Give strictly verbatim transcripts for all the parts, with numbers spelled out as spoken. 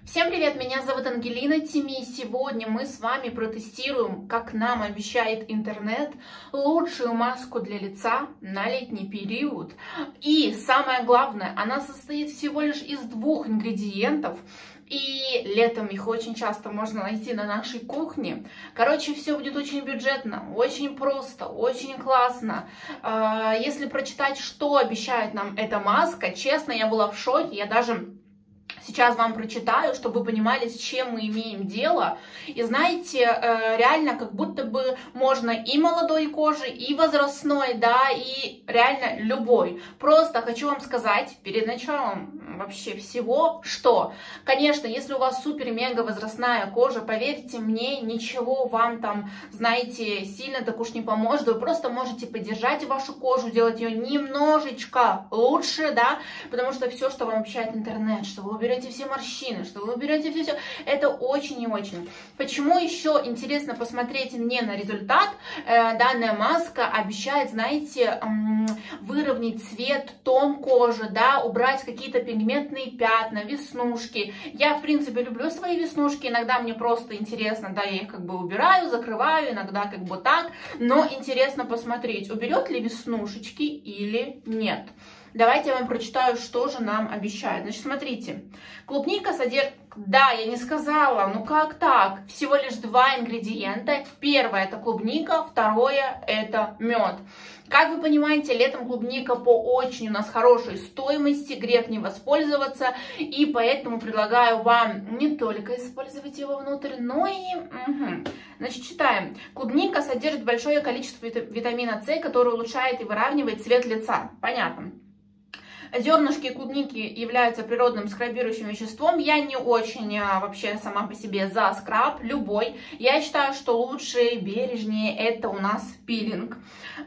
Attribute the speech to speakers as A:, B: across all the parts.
A: Всем привет, меня зовут Ангелина Тими, и сегодня мы с вами протестируем, как нам обещает интернет, лучшую маску для лица на летний период. И самое главное, она состоит всего лишь из двух ингредиентов, и летом их очень часто можно найти на нашей кухне. Короче, все будет очень бюджетно, очень просто, очень классно. Если прочитать, что обещает нам эта маска, честно, я была в шоке, я даже... Сейчас вам прочитаю, чтобы вы понимали, с чем мы имеем дело. И знаете, реально как будто бы можно и молодой кожи, и возрастной, да, и реально любой. Просто хочу вам сказать перед началом вообще всего, что, конечно, если у вас супер-мега возрастная кожа, поверьте мне, ничего вам там, знаете, сильно так уж не поможет. Вы просто можете поддержать вашу кожу, сделать ее немножечко лучше, да, потому что все, что вам обещает интернет, что вы уберете все морщины, что вы уберете все-все, это очень и очень. Почему еще интересно посмотреть мне на результат? Э, данная маска обещает, знаете, эм, выровнять цвет, тон кожи, да, убрать какие-то пигментные пятна, веснушки. Я, в принципе, люблю свои веснушки, иногда мне просто интересно, да, я их как бы убираю, закрываю, иногда как бы так, но интересно посмотреть, уберет ли веснушечки или нет. Давайте я вам прочитаю, что же нам обещают. Значит, смотрите, клубника содержит... Да, я не сказала, ну как так? Всего лишь два ингредиента. Первое это клубника, второе это мед. Как вы понимаете, летом клубника по очень у нас хорошей стоимости, грех не воспользоваться, и поэтому предлагаю вам не только использовать его внутрь, но и... Угу. Значит, читаем. Клубника содержит большое количество витамина С, который улучшает и выравнивает цвет лица. Понятно. Зернышки клубники являются природным скрабирующим веществом. Я не очень а, вообще сама по себе за скраб, любой. Я считаю, что лучше, бережнее это у нас пилинг.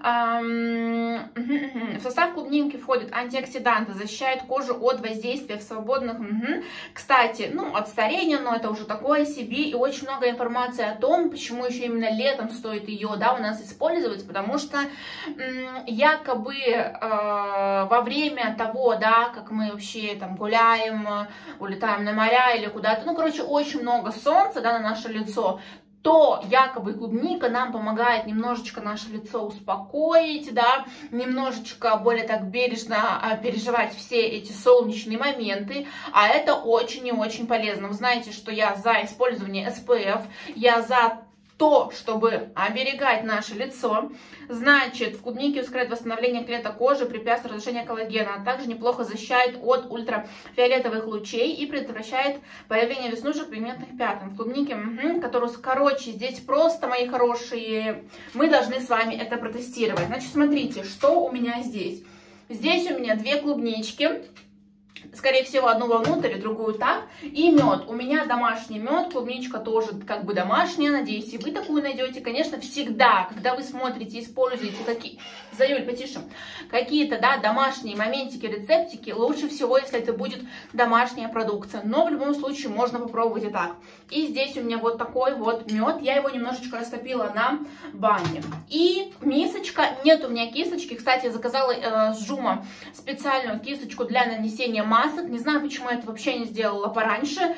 A: Эм, в состав клубники входят антиоксиданты, защищают кожу от воздействия в свободных... Угу. Кстати, ну, от старения, но это уже такое себе. И очень много информации о том, почему еще именно летом стоит ее, да, у нас использовать. Потому что м, якобы э, во время того, того, да, как мы вообще там гуляем, улетаем на моря или куда-то, ну, короче, очень много солнца, да, на наше лицо, то якобы клубника нам помогает немножечко наше лицо успокоить, да, немножечко более так бережно переживать все эти солнечные моменты, а это очень и очень полезно. Вы знаете, что я за использование эс пэ эф, я за то, чтобы оберегать наше лицо. Значит, в клубнике ускоряет восстановление клеток кожи, препятствует разрушению коллагена, а также неплохо защищает от ультрафиолетовых лучей и предотвращает появление веснушек, пигментных пятен. В клубнике, угу, которую, короче, здесь просто, мои хорошие, мы должны с вами это протестировать. Значит, смотрите, что у меня здесь. Здесь у меня две клубнички. Скорее всего, одну вовнутрь, другую так. И мед. У меня домашний мед, клубничка тоже как бы домашняя. Надеюсь, и вы такую найдете. Конечно, всегда, когда вы смотрите, используете какие... Заюль, потише. Какие-то, да, домашние моментики, рецептики, лучше всего, если это будет домашняя продукция. Но в любом случае можно попробовать и так. И здесь у меня вот такой вот мед. Я его немножечко растопила на бане. И мисочка. Нет у меня кисточки. Кстати, я заказала э, с Жума специальную кисточку для нанесения масок. Не знаю, почему я это вообще не сделала пораньше,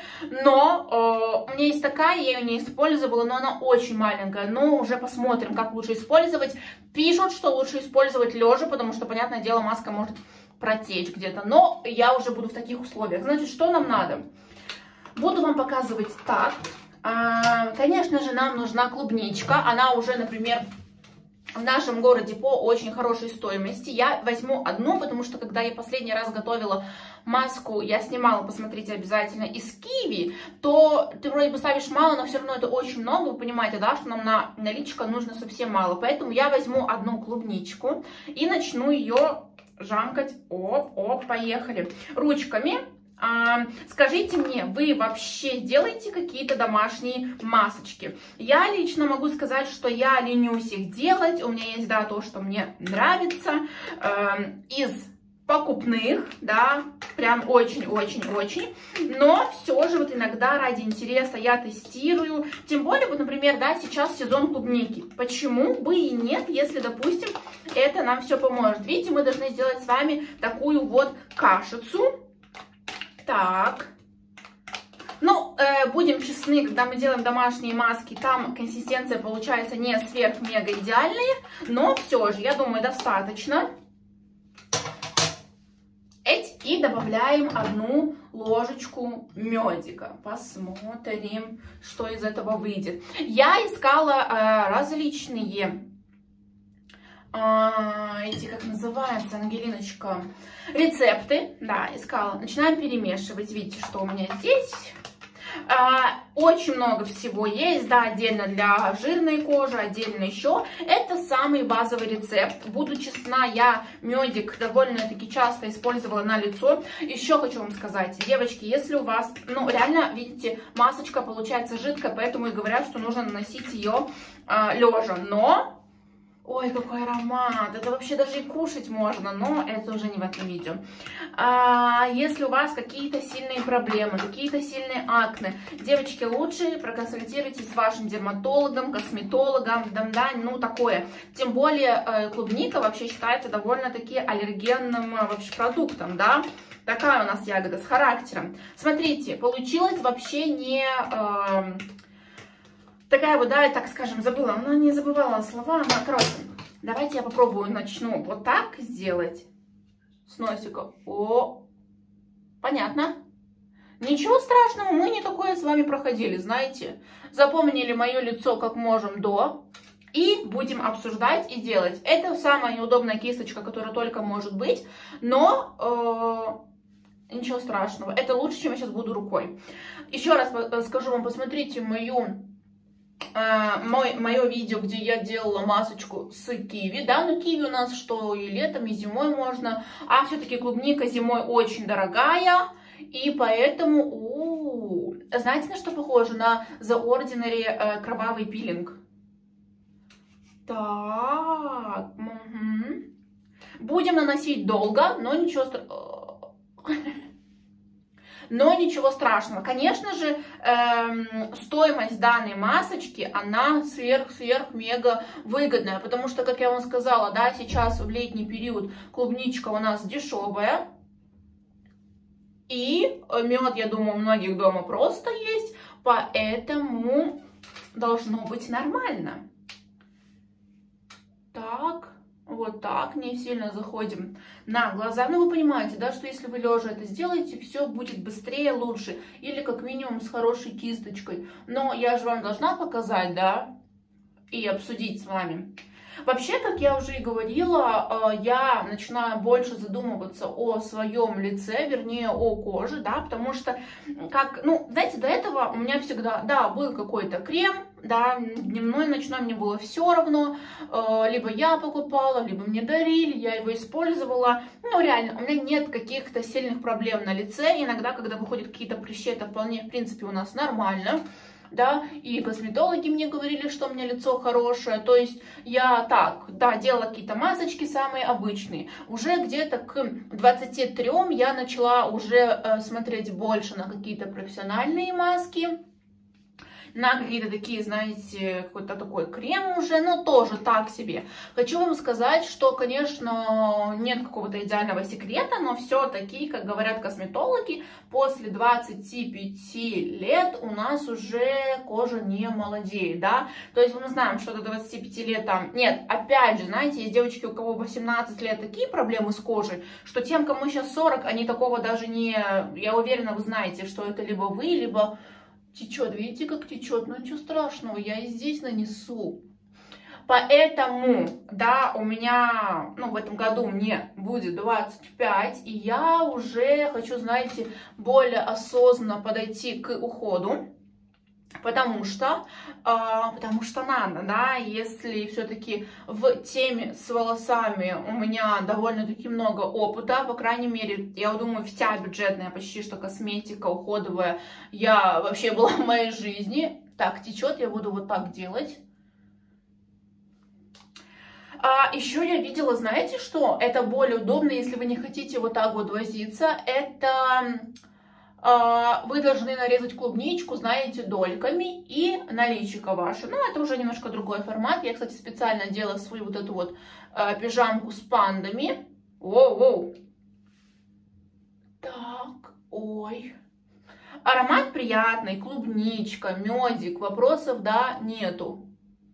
A: но э, у меня есть такая, я ее не использовала, но она очень маленькая. Но уже посмотрим, как лучше использовать. Пишут, что лучше использовать лежа, потому что, понятное дело, маска может протечь где-то. Но я уже буду в таких условиях. Значит, что нам надо? Буду вам показывать так. А, конечно же, нам нужна клубничка. Она уже, например... в нашем городе по очень хорошей стоимости. Я возьму одну, потому что когда я последний раз готовила маску, я снимала, посмотрите обязательно, из киви, то ты вроде бы ставишь мало, но все равно это очень много. Вы понимаете, да, что нам на наличка нужно совсем мало. Поэтому я возьму одну клубничку и начну ее жамкать. Оп, оп, поехали. Ручками. А, скажите мне, вы вообще делаете какие-то домашние масочки? Я лично могу сказать, что я ленюсь их делать. У меня есть, да, то, что мне нравится. Э, из покупных, да, прям очень-очень-очень. Но все же вот иногда ради интереса я тестирую. Тем более, вот, например, да, сейчас сезон клубники. Почему бы и нет, если, допустим, это нам все поможет. Видите, мы должны сделать с вами такую вот кашицу. Так. Ну, Ну, э, будем честны, когда мы делаем домашние маски, там консистенция получается не сверх-мега идеальная, но все же, я думаю, достаточно. И добавляем одну ложечку медика. Посмотрим, что из этого выйдет. Я искала э, различные, э, эти, как называется, Ангелиночка, рецепты. Да, искала. Начинаем перемешивать. Видите, что у меня здесь. Очень много всего есть, да, отдельно для жирной кожи, отдельно еще. Это самый базовый рецепт. Буду честна, я медик довольно-таки часто использовала на лицо. Еще хочу вам сказать, девочки, если у вас, ну, реально, видите, масочка получается жидкая, поэтому и говорят, что нужно наносить ее э, лежа. Но... Ой, какой аромат! Это вообще даже и кушать можно, но это уже не в этом видео. А, если у вас какие-то сильные проблемы, какие-то сильные акне, девочки, лучше проконсультируйтесь с вашим дерматологом, косметологом, да, да, ну такое. Тем более э, клубника вообще считается довольно-таки аллергенным э, вообще продуктом, да. Такая у нас ягода с характером. Смотрите, получилось вообще не... Э, Такая вот, да, так скажем, забыла, она не забывала слова, она, короче, давайте я попробую, начну вот так сделать с носика. О, понятно. Ничего страшного, мы не такое с вами проходили, знаете. Запомнили мое лицо как можем до, и будем обсуждать и делать. Это самая неудобная кисточка, которая только может быть, но... Э Ничего страшного, это лучше, чем я сейчас буду рукой. Еще раз скажу вам, посмотрите мою... Мой, мое видео, где я делала масочку с киви, да, но киви у нас что и летом, и зимой можно, а все-таки клубника зимой очень дорогая, и поэтому, у -у -у, знаете, на что похоже? На The Ordinary э, кровавый пилинг. Так, угу. Будем наносить долго, но ничего страшного. Но ничего страшного. Конечно же, эм, стоимость данной масочки, она сверх-сверх-мега выгодная. Потому что, как я вам сказала, да, сейчас в летний период клубничка у нас дешевая. И мед, я думаю, у многих дома просто есть. Поэтому должно быть нормально. Так. Вот так, не сильно заходим на глаза. Ну, вы понимаете, да, что если вы лежа это сделаете, все будет быстрее, лучше. Или как минимум с хорошей кисточкой. Но я же вам должна показать, да, и обсудить с вами. Вообще, как я уже и говорила, я начинаю больше задумываться о своем лице, вернее, о коже, да, потому что, как, ну, знаете, до этого у меня всегда, да, был какой-то крем, да, дневной, ночной, мне было все равно, либо я покупала, либо мне дарили, я его использовала, ну, реально, у меня нет каких-то сильных проблем на лице, иногда, когда выходят какие-то прыщи, это вполне, в принципе, у нас нормально. Да, и косметологи мне говорили, что у меня лицо хорошее, то есть я так, да, делала какие-то масочки самые обычные. Уже где-то к двадцати трём я начала уже э, смотреть больше на какие-то профессиональные маски, на какие-то такие, знаете, какой-то такой крем уже, но тоже так себе. Хочу вам сказать, что, конечно, нет какого-то идеального секрета, но все-таки, как говорят косметологи, после двадцати пяти лет у нас уже кожа не молодеет, да. То есть мы знаем, что до двадцати пяти лет там... Нет, опять же, знаете, есть девочки, у кого восемнадцать лет такие проблемы с кожей, что тем, кому сейчас сорок, они такого даже не... Я уверена, вы знаете, что это либо вы, либо... Течет, видите, как течет, ну ничего страшного, я и здесь нанесу. Поэтому, да, у меня, ну, в этом году мне будет двадцать пять, и я уже хочу, знаете, более осознанно подойти к уходу. Потому что, э, потому что надо, да, если все-таки в теме с волосами у меня довольно-таки много опыта, по крайней мере, я думаю, вся бюджетная почти что косметика уходовая, я вообще была в моей жизни. Так, течет, я буду вот так делать. А еще я видела, знаете что, это более удобно, если вы не хотите вот так вот возиться, это... Вы должны нарезать клубничку, знаете, дольками и на личико ваше. Ну, это уже немножко другой формат. Я, кстати, специально делала свою вот эту вот э, пижамку с пандами. Воу-воу. Так, ой. Аромат приятный, клубничка, медик, вопросов, да, нету.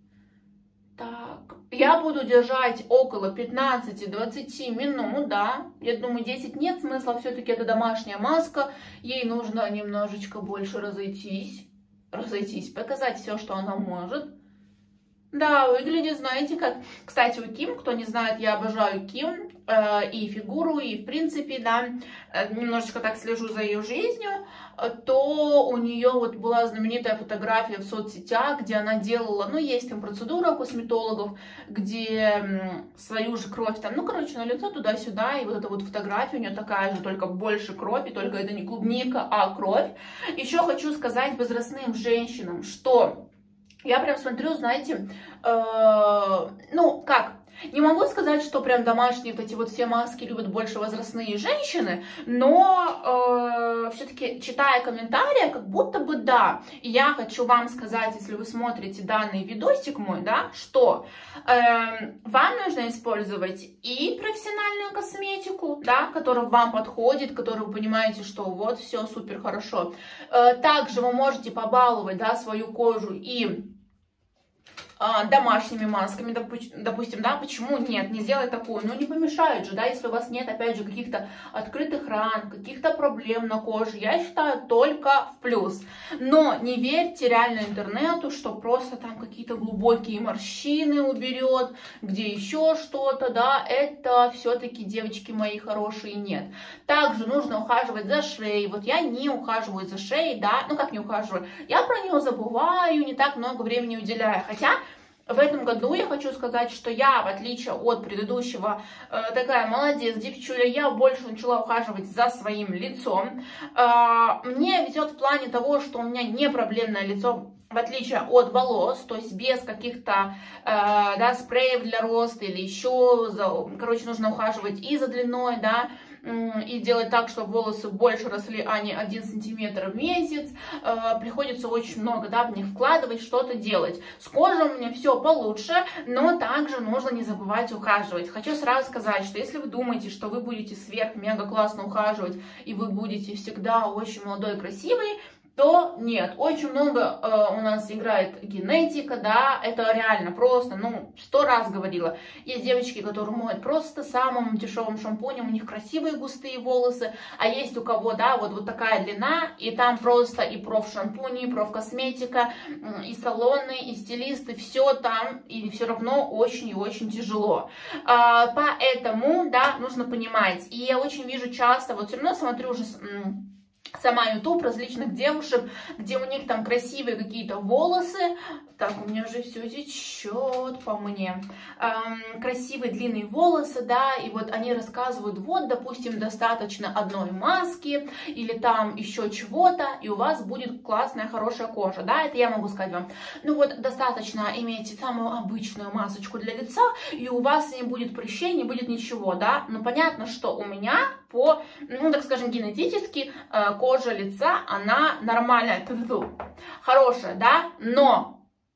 A: Так, я буду держать около пятнадцати-двадцати минут, да. Я думаю, десять нет смысла, все-таки это домашняя маска. Ей нужно немножечко больше разойтись. Разойтись, показать все, что она может. Да, выглядит, знаете как. Кстати, у Ким, кто не знает, я обожаю Ким. Э, и фигуру, и в принципе, да, э, немножечко так слежу за ее жизнью. То у нее вот была знаменитая фотография в соцсетях, где она делала, ну, есть там процедура у косметологов, где свою же кровь там, ну, короче, на лицо туда-сюда, и вот эта вот фотография у нее такая же, только больше крови, только это не клубника, а кровь. Еще хочу сказать возрастным женщинам, что я прям смотрю, знаете, э, ну, как, не могу сказать, что прям домашние вот эти вот все маски любят больше возрастные женщины, но э, все-таки, читая комментарии, как будто бы да. И я хочу вам сказать, если вы смотрите данный видосик мой, да, что э, вам нужно использовать и профессиональную косметику, да, которая вам подходит, которую вы понимаете, что вот все супер хорошо. Э, также вы можете побаловать, да, свою кожу и домашними масками, допустим, да, почему нет, не сделать такую, ну не помешает же, да, если у вас нет, опять же, каких-то открытых ран, каких-то проблем на коже, я считаю, только в плюс. Но не верьте реально интернету, что просто там какие-то глубокие морщины уберет, где еще что-то, да, это все-таки, девочки мои хорошие, нет. Также нужно ухаживать за шеей, вот я не ухаживаю за шеей, да, ну как не ухаживаю, я про нее забываю, не так много времени уделяю, хотя в этом году я хочу сказать, что я, в отличие от предыдущего, э, такая молодец, девчуля, я больше начала ухаживать за своим лицом. Э, мне везет в плане того, что у меня не проблемное лицо, в отличие от волос, то есть без каких-то э, да, спреев для роста или еще, за, короче, нужно ухаживать и за длиной, да, и делать так, чтобы волосы больше росли, а не один сантиметр в месяц. Э, приходится очень много, да, в них вкладывать, что-то делать. С кожей у меня все получше, но также нужно не забывать ухаживать. Хочу сразу сказать, что если вы думаете, что вы будете сверх-мега классно ухаживать, и вы будете всегда очень молодой и красивый, то нет, очень много э, у нас играет генетика, да, это реально просто, ну, сто раз говорила. Есть девочки, которые моют просто самым дешевым шампунем, у них красивые густые волосы, а есть у кого, да, вот, вот такая длина, и там просто и профшампуни, и профкосметика, и салоны, и стилисты, все там, и все равно очень и очень тяжело. А, поэтому, да, нужно понимать, и я очень вижу часто, вот все равно смотрю уже сама YouTube различных девушек, где у них там красивые какие-то волосы. Так, у меня же все течет по мне. Эм, красивые длинные волосы, да, и вот они рассказывают, вот, допустим, достаточно одной маски или там еще чего-то, и у вас будет классная, хорошая кожа, да, это я могу сказать вам. Ну вот, достаточно иметь самую обычную масочку для лица, и у вас не будет прыщей, не будет ничего, да. Но понятно, что у меня по, ну, так скажем, генетически э, кожа лица, она нормальная, хорошая, да, но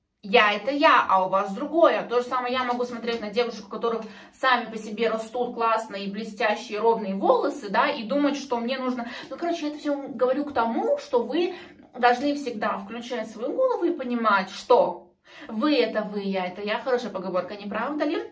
A: я это я, а у вас другое. То же самое я могу смотреть на девушек, у которых сами по себе растут классные, блестящие, ровные волосы, да, и думать, что мне нужно... Ну, короче, я это все говорю к тому, что вы должны всегда включать свою голову и понимать, что вы это вы, я это я. Хорошая поговорка, не правда ли?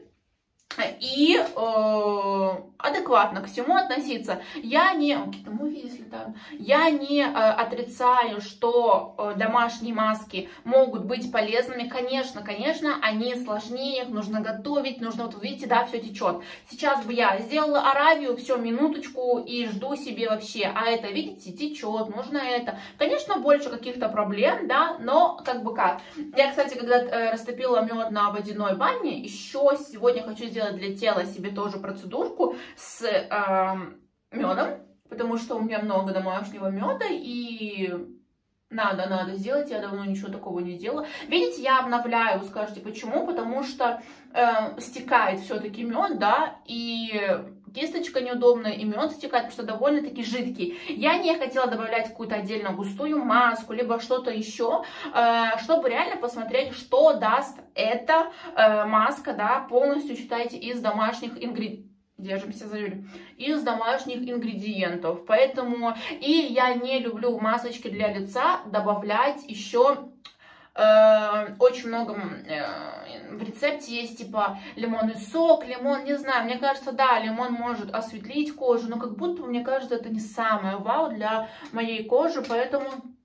A: И э, адекватно к всему относиться. Я не, какие-то муви, если там, я не э, отрицаю, что э, домашние маски могут быть полезными. Конечно, конечно, они сложнее, их нужно готовить, нужно, вот видите, да, все течет. Сейчас бы я сделала Аравию, все, минуточку, и жду себе вообще. А это, видите, течет, нужно это. Конечно, больше каких-то проблем, да, но как бы как. Я, кстати, когда э, растопила мед на водяной бане, еще сегодня хочу сделать для тела себе тоже процедурку с э, медом, потому что у меня много домашнего меда, и надо, надо сделать, я давно ничего такого не делала. Видите, я обновляю, скажете, почему? Потому что э, стекает все-таки мед, да, и кисточка неудобная, и мед стекает, потому что довольно-таки жидкий. Я не хотела добавлять какую-то отдельно густую маску, либо что-то еще, э, чтобы реально посмотреть, что даст эта э, маска, да, полностью, считайте, из домашних ингредиентов. держимся за Юлю, из домашних ингредиентов. Поэтому и я не люблю в масочки для лица добавлять еще э, очень много э, в рецепте есть типа лимонный сок, лимон, не знаю, мне кажется, да, лимон может осветлить кожу, но как будто, мне кажется, это не самое вау для моей кожи, поэтому,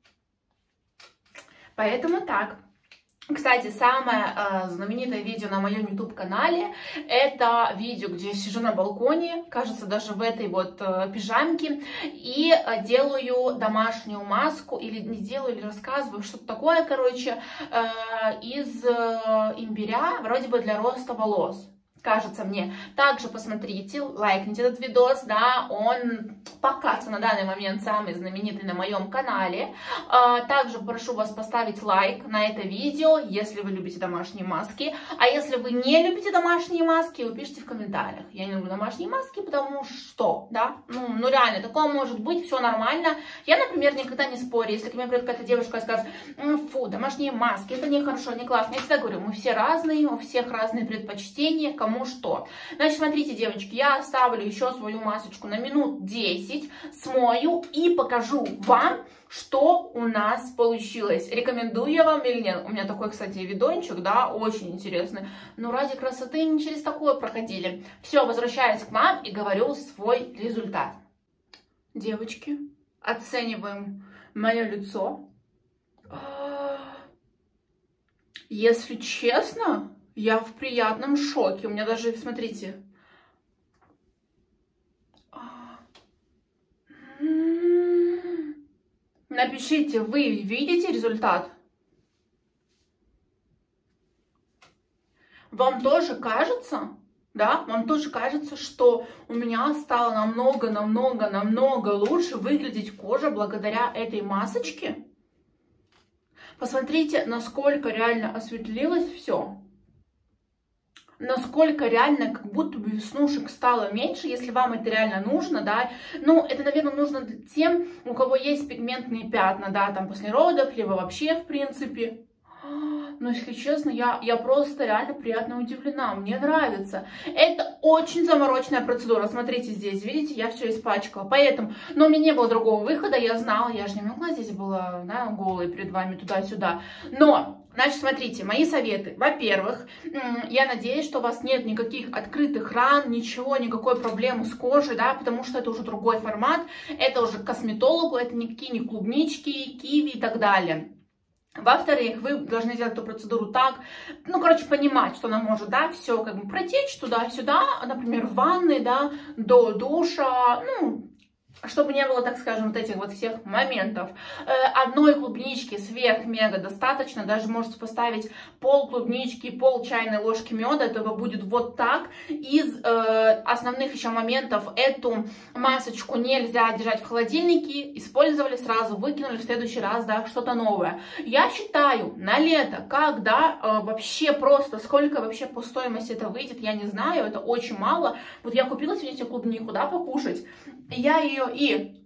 A: поэтому так. Кстати, самое э, знаменитое видео на моем YouTube-канале, это видео, где я сижу на балконе, кажется, даже в этой вот э, пижамке, и э, делаю домашнюю маску, или не делаю, или рассказываю, что-то такое, короче, э, из э, имбиря, вроде бы для роста волос. Кажется мне. Также посмотрите, лайкните этот видос, да, он пока что на данный момент самый знаменитый на моем канале. Также прошу вас поставить лайк на это видео, если вы любите домашние маски. А если вы не любите домашние маски, вы пишите в комментариях. Я не люблю домашние маски, потому что, да, ну, ну реально, такое может быть, все нормально. Я, например, никогда не спорю, если ко мне придет какая-то девушка и скажет, фу, домашние маски, это не хорошо, не классно. Я всегда говорю, мы все разные, у всех разные предпочтения, кому что. Значит, смотрите, девочки, я оставлю еще свою масочку на минут десять, смою и покажу вам, что у нас получилось. Рекомендую я вам или нет? У меня такой, кстати, видончик, да, очень интересный. Но ради красоты не через такое проходили. Все, возвращаюсь к вам и говорю свой результат. Девочки, оцениваем мое лицо. Если честно, я в приятном шоке. У меня даже, смотрите. Напишите, вы видите результат? Вам тоже кажется, да, вам тоже кажется, что у меня стало намного, намного, намного лучше выглядеть кожа благодаря этой масочке? Посмотрите, насколько реально осветлилось все. Насколько реально, как будто бы веснушек стало меньше, если вам это реально нужно, да. Ну, это, наверное, нужно тем, у кого есть пигментные пятна, да, там после родов, либо вообще, в принципе. Но, если честно, я, я просто реально приятно удивлена, мне нравится. Это очень замороченная процедура, смотрите здесь, видите, я все испачкала, поэтому, но у меня не было другого выхода, я знала, я же не могла здесь была, да, голой перед вами туда-сюда, но... Значит, смотрите, мои советы. Во-первых, я надеюсь, что у вас нет никаких открытых ран, ничего, никакой проблемы с кожей, да, потому что это уже другой формат, это уже к косметологу, это никакие не клубнички, киви и так далее. Во-вторых, вы должны сделать эту процедуру так, ну, короче, понимать, что она может, да, все как бы протечь туда-сюда, например, в ванной, да, до душа, ну... Чтобы не было, так скажем, вот этих вот всех моментов. Одной клубнички сверх-мега достаточно. Даже можете поставить пол клубнички, пол чайной ложки меда. Этого будет вот так. Из э, основных еще моментов: эту масочку нельзя держать в холодильнике. Использовали сразу, выкинули в следующий раз, да, что-то новое. Я считаю, на лето, когда э, вообще просто, сколько вообще по стоимости это выйдет, я не знаю. Это очень мало. Вот я купила сегодня себе клубнику, да, покушать. Я ее и,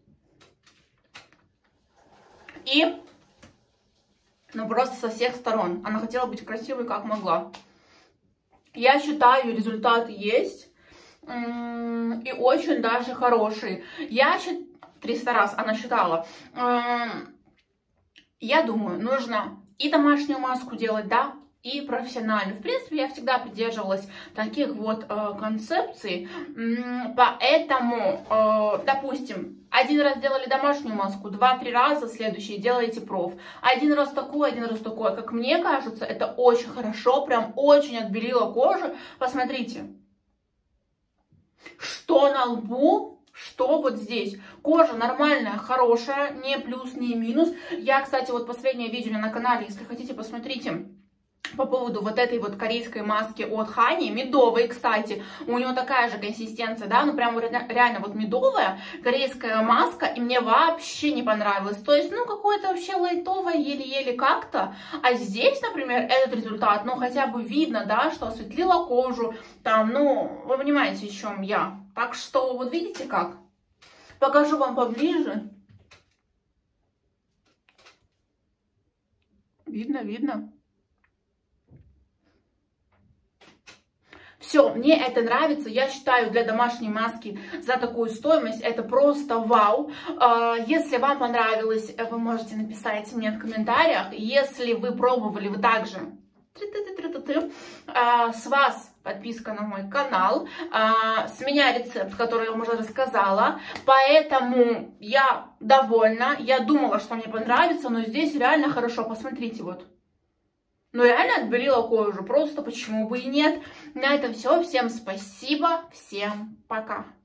A: и, ну просто со всех сторон. Она хотела быть красивой, как могла. Я считаю, результат есть. И очень даже хороший. Я считаю, триста раз она считала. Я думаю, нужно и домашнюю маску делать, да, и профессиональную. В принципе, я всегда придерживалась таких вот э, концепций, поэтому, э, допустим, один раз делали домашнюю маску, два-три раза следующие делаете проф. Один раз такой, один раз такой. Как мне кажется, это очень хорошо, прям очень отбелило кожу. Посмотрите, что на лбу, что вот здесь. Кожа нормальная, хорошая, не плюс, не минус. Я, кстати, вот последнее видео на канале, если хотите, посмотрите. По поводу вот этой вот корейской маски от Хани, медовой, кстати, у него такая же консистенция, да, ну прям реально вот медовая корейская маска, и мне вообще не понравилось, то есть, ну, какое-то вообще лайтовое, еле-еле как-то, а здесь, например, этот результат, ну, хотя бы видно, да, что осветлила кожу, там, ну, вы понимаете, о чем я, так что, вот видите как, покажу вам поближе, видно, видно. Все, мне это нравится, я считаю, для домашней маски за такую стоимость это просто вау. Если вам понравилось, вы можете написать мне в комментариях. Если вы пробовали, вы также... С вас подписка на мой канал, с меня рецепт, который я вам уже рассказала, поэтому я довольна, я думала, что мне понравится, но здесь реально хорошо, посмотрите, вот. Ну реально отбелила кожу, просто почему бы и нет. На этом все, всем спасибо, всем пока.